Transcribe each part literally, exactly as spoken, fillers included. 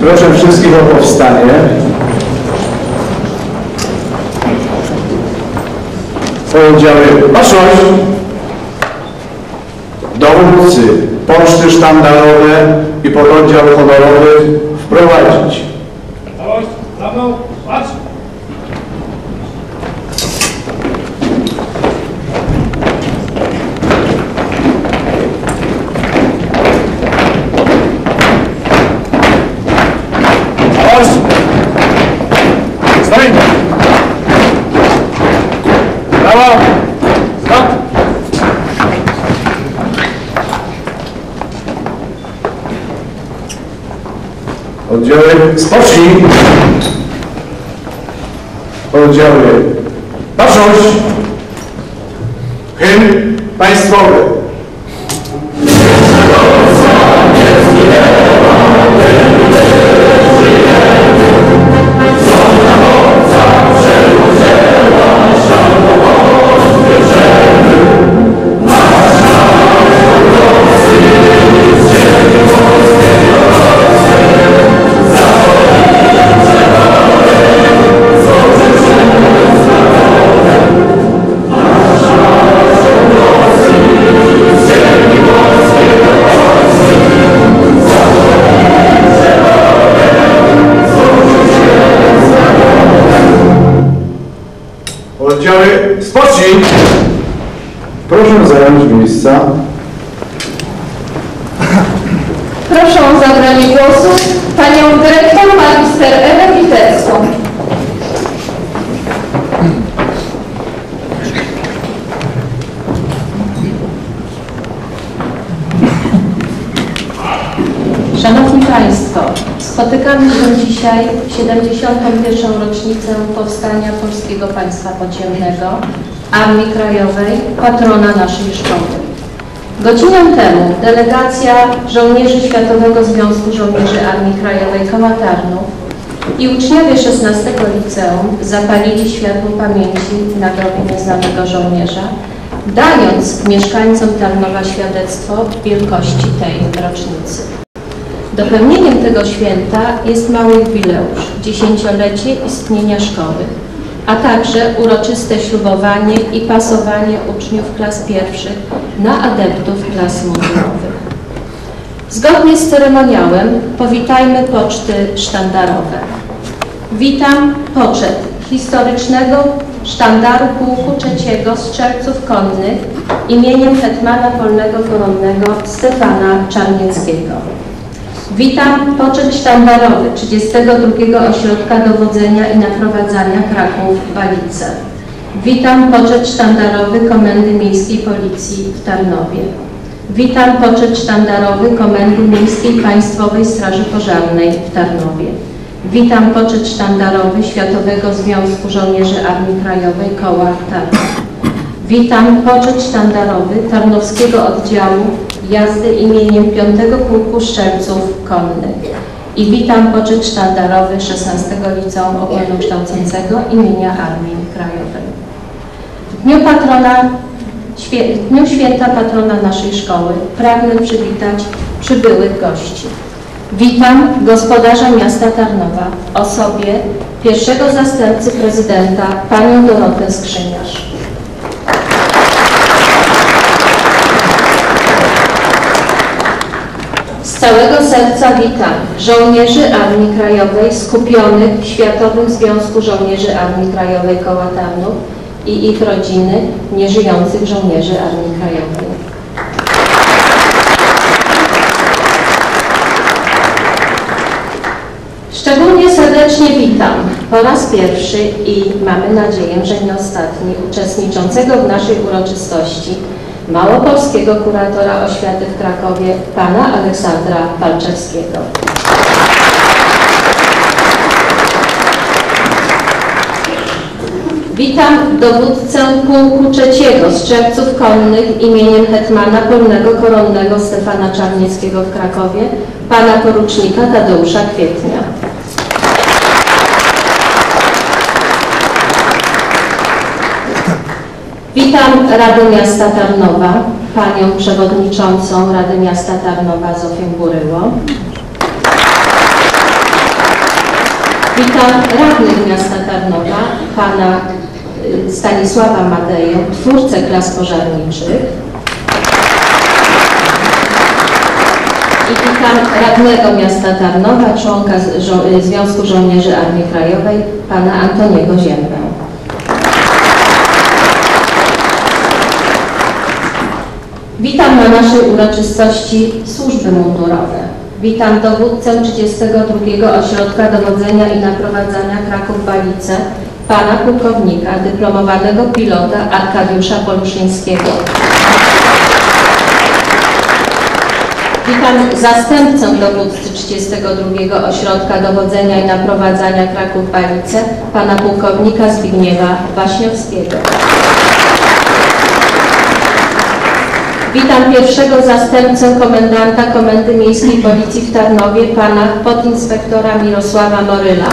Proszę wszystkich o powstanie. Pododdziały baczność, dowódcy, poczty sztandarowe i pododdział honorowy wprowadzić. Gotowość, za mną, patrz! Stoimy! Brawo! Stop! Oddziały spocznij. Oddziały baczność. Hymn państwowy. Oddziały spocznij. Proszę zająć miejsca. Proszę o zabranie głosu panią dyrektor magister Ewę Witecką. Szanowni Państwo, spotykamy się dzisiaj w siedemdziesiątą pierwszą rocznicę powstania Polskiego Państwa Podziemnego, Armii Krajowej, patrona naszej szkoły. Godzinę temu delegacja żołnierzy Światowego Związku Żołnierzy Armii Krajowej Koła Tarnów i uczniowie szesnastego liceum zapalili światło pamięci na grobie nieznanego żołnierza, dając mieszkańcom Tarnowa świadectwo wielkości tej rocznicy. Dopełnieniem tego święta jest mały jubileusz, dziesięciolecie istnienia szkoły, a także uroczyste ślubowanie i pasowanie uczniów klas pierwszych na adeptów klas mundurowych. Zgodnie z ceremoniałem powitajmy poczty sztandarowe. Witam poczet historycznego sztandaru Pułku Trzeciego Strzelców Konnych imieniem hetmana polnego koronnego Stefana Czarnieckiego. Witam poczet sztandarowy trzydziestego drugiego Ośrodka Dowodzenia i Naprowadzania Kraków-Balice. Witam poczet sztandarowy Komendy Miejskiej Policji w Tarnowie. Witam poczet sztandarowy Komendy Miejskiej Państwowej Straży Pożarnej w Tarnowie. Witam poczet sztandarowy Światowego Związku Żołnierzy Armii Krajowej Koła Tarnów. Witam poczet sztandarowy Tarnowskiego Oddziału Jazdy imieniem piątego Pułku Strzelców Konnych. I witam poczet sztandarowy szesnastego Liceum Ogólnokształcącego imienia Armii Krajowej. W dniu, patrona, w dniu święta patrona naszej szkoły pragnę przywitać przybyłych gości. Witam gospodarza miasta Tarnowa w osobie pierwszego zastępcy prezydenta, panią Dorotę Skrzyniarz. Z całego serca witam żołnierzy Armii Krajowej skupionych w Światowym Związku Żołnierzy Armii Krajowej Koła Tarnów i ich rodziny nieżyjących żołnierzy Armii Krajowej. Szczególnie serdecznie witam po raz pierwszy i mamy nadzieję, że nie ostatni uczestniczącego w naszej uroczystości małopolskiego kuratora oświaty w Krakowie, pana Aleksandra Palczewskiego. Witam dowódcę Pułku Trzeciego Strzelców Konnych imieniem hetmana polnego koronnego Stefana Czarnieckiego w Krakowie, pana porucznika Tadeusza Kwietnia. Witam Radę Miasta Tarnowa, panią przewodniczącą Rady Miasta Tarnowa Zofię Buryło. Witam radnych miasta Tarnowa, pana y, Stanisława Madeję, twórcę klas pożarniczych. I witam radnego miasta Tarnowa, członka żo Związku Żołnierzy Armii Krajowej, pana Antoniego Ziębę. Witam na naszej uroczystości służby mundurowe. Witam dowódcę trzydziestego drugiego Ośrodka Dowodzenia i Naprowadzania Kraków-Balice, pana pułkownika, dyplomowanego pilota Arkadiusza Poluszyńskiego. Witam zastępcę dowódcy trzydziestego drugiego Ośrodka Dowodzenia i Naprowadzania Kraków-Balice, pana pułkownika Zbigniewa Waśniowskiego. Witam pierwszego zastępcę komendanta Komendy Miejskiej Policji w Tarnowie, pana podinspektora Mirosława Moryla.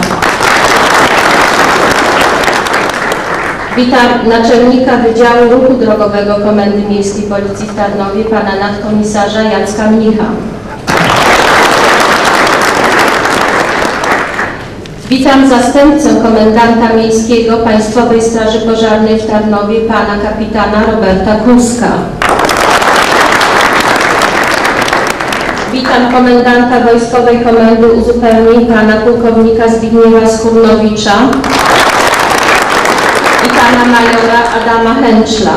Witam naczelnika Wydziału Ruchu Drogowego Komendy Miejskiej Policji w Tarnowie, pana nadkomisarza Jacka Mnicha. Witam zastępcę komendanta miejskiego Państwowej Straży Pożarnej w Tarnowie, pana kapitana Roberta Kuska. Witam komendanta Wojskowej Komendy Uzupełnień, pana pułkownika Zbigniewa Skórnowicza i pana majora Adama Hęczla.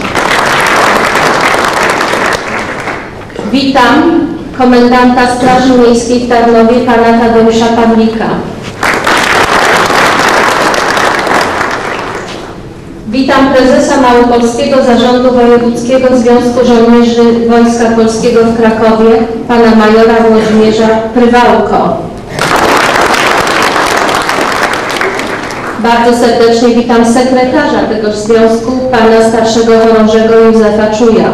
Witam komendanta Straży Miejskiej w Tarnowie, pana Tadeusza Pawlika. Witam prezesa Małopolskiego Zarządu Wojewódzkiego Związku Żołnierzy Wojska Polskiego w Krakowie, pana majora Włodzimierza Prywałko. Bardzo serdecznie witam sekretarza tegoż związku, pana starszego chorążego Józefa Czuja.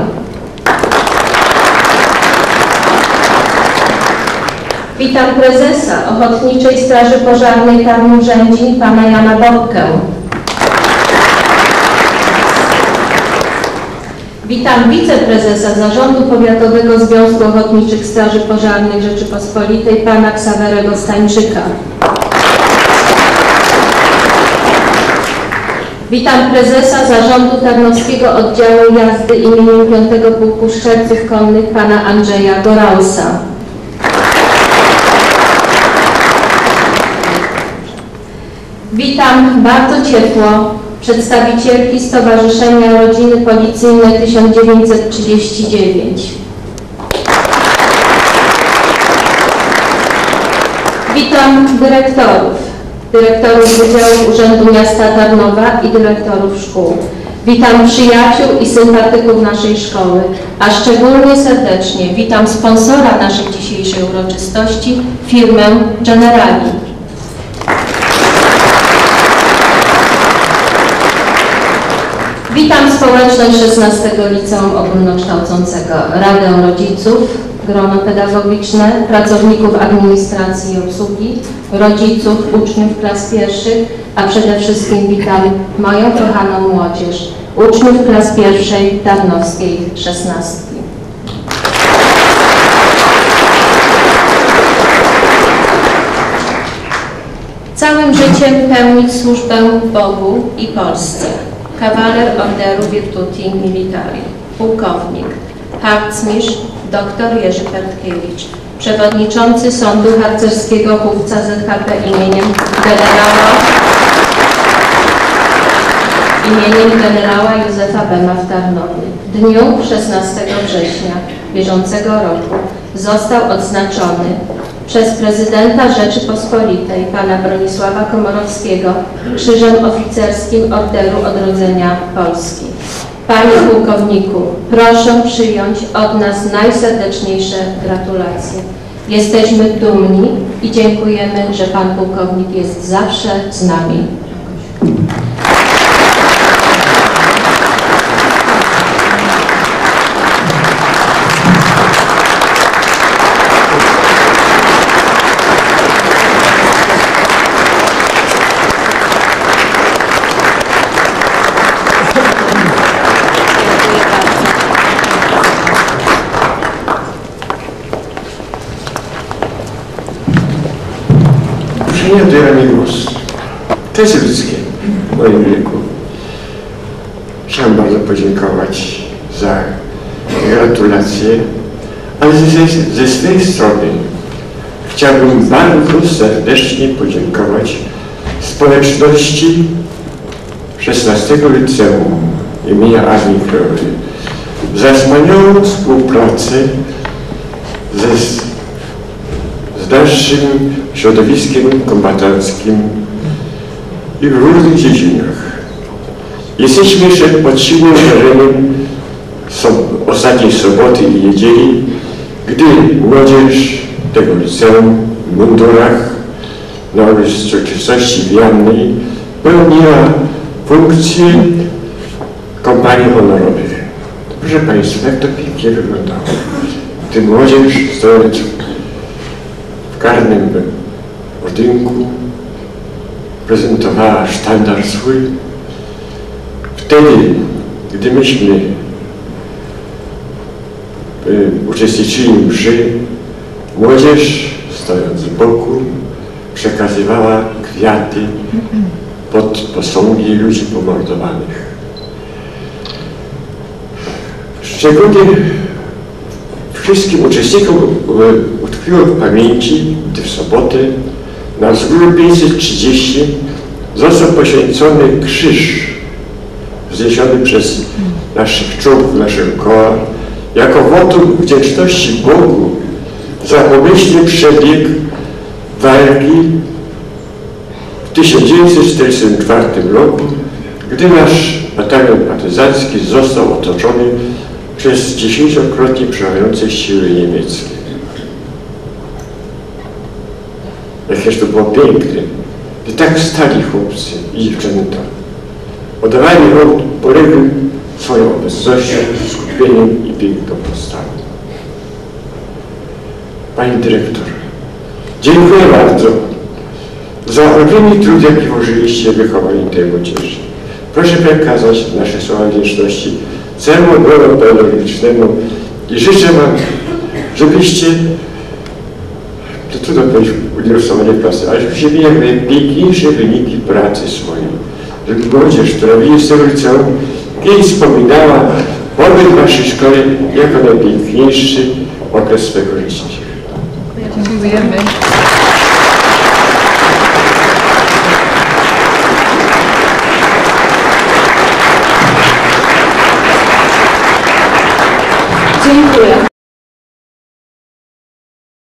Witam prezesa Ochotniczej Straży Pożarnej Tarnów-Rzędzin, pana Jana Bobkę. Witam wiceprezesa Zarządu Powiatowego Związku Ochotniczych Straży Pożarnych Rzeczypospolitej, pana Ksawerego Stańczyka. Witam prezesa Zarządu Tarnowskiego Oddziału Jazdy imieniem piątego Pułku Strzelców Konnych, pana Andrzeja Gorausa. Witam bardzo ciepło przedstawicielki Stowarzyszenia Rodziny Policyjne tysiąc dziewięćset trzydzieści dziewięć. Witam dyrektorów, dyrektorów Wydziału Urzędu Miasta Tarnowa i dyrektorów szkół. Witam przyjaciół i sympatyków naszej szkoły, a szczególnie serdecznie witam sponsora naszej dzisiejszej uroczystości, firmę Generali. Witam społeczność szesnastego Liceum Ogólnokształcącego, Radę Rodziców, grono pedagogiczne, pracowników administracji i obsługi, rodziców, uczniów klas pierwszych, a przede wszystkim witam moją kochaną młodzież, uczniów klas pierwszej Tarnowskiej szesnastki. Całym życiem pełnić służbę Bogu i Polsce. Kawaler Orderu Virtuti Militari, pułkownik, harcmistrz dr Jerzy Pertkiewicz, przewodniczący Sądu Harcerskiego Chówca Z H P imieniem generała, imieniem generała Józefa Bema w Tarnowie. W dniu szesnastego września bieżącego roku został odznaczony przez prezydenta Rzeczypospolitej pana Bronisława Komorowskiego Krzyżem Oficerskim Orderu Odrodzenia Polski. Panie pułkowniku, proszę przyjąć od nas najserdeczniejsze gratulacje. Jesteśmy dumni i dziękujemy, że pan pułkownik jest zawsze z nami. nie odbiera mi głos. To jest ludzkie w moim wieku. Chciałem bardzo podziękować za gratulacje, ale ze, ze swojej strony chciałbym bardzo serdecznie podziękować społeczności szesnastego Liceum imienia Armii Krajowej za wspaniałą współpracę ze, z naszym środowiskiem kombatanckim i w różnych dziedzinach. Jesteśmy jeszcze pod silnym wrażeniem so, ostatniej soboty i niedzieli, gdy młodzież tego liceum w mundurach na uroczystości wijannej pełniła funkcję kompanii honorowych. Proszę Państwa, jak to pięknie wyglądało. Gdy młodzież stojąc w karnym budynku prezentowała sztandar swój, wtedy, gdy myśmy y, uczestniczyli w mszy, młodzież, stojąc z boku, przekazywała kwiaty pod posągi ludzi pomordowanych. Szczególnie wszystkim uczestnikom utkwiło w pamięci, gdy w sobotę na wzgórzu pięćset trzydzieści został poświęcony krzyż wzniesiony przez naszych członków naszego koła jako wotum wdzięczności Bogu za pomyślny przebieg walki w tysiąc dziewięćset czterdziestym czwartym roku, gdy nasz batalion partyzancki został otoczony przez dziesięciokrotnie przemawiające siły niemieckie. Jakież to było piękne, gdy tak stali chłopcy i dziewczęta. Oddawali hołd poległym swoją obecnością, skupieniem i piękną postawą. Pani dyrektor, dziękuję bardzo za olbrzymi trud, jaki włożyliście w wychowanie tej młodzieży. Proszę przekazać nasze słowa wdzięczności całemu odborowi pedagogicznemu i życzę Wam, żebyście, to trudno powiedzieć uniwersowanie pracy, ale żebyście mieli jak najpiękniejsze wyniki pracy swojej. Żeby młodzież, która widzi z tego liceum, kiedyś wspominała pobyt w Waszej szkole jako najpiękniejszy okres swego życia. Dziękujemy. Dziękuję.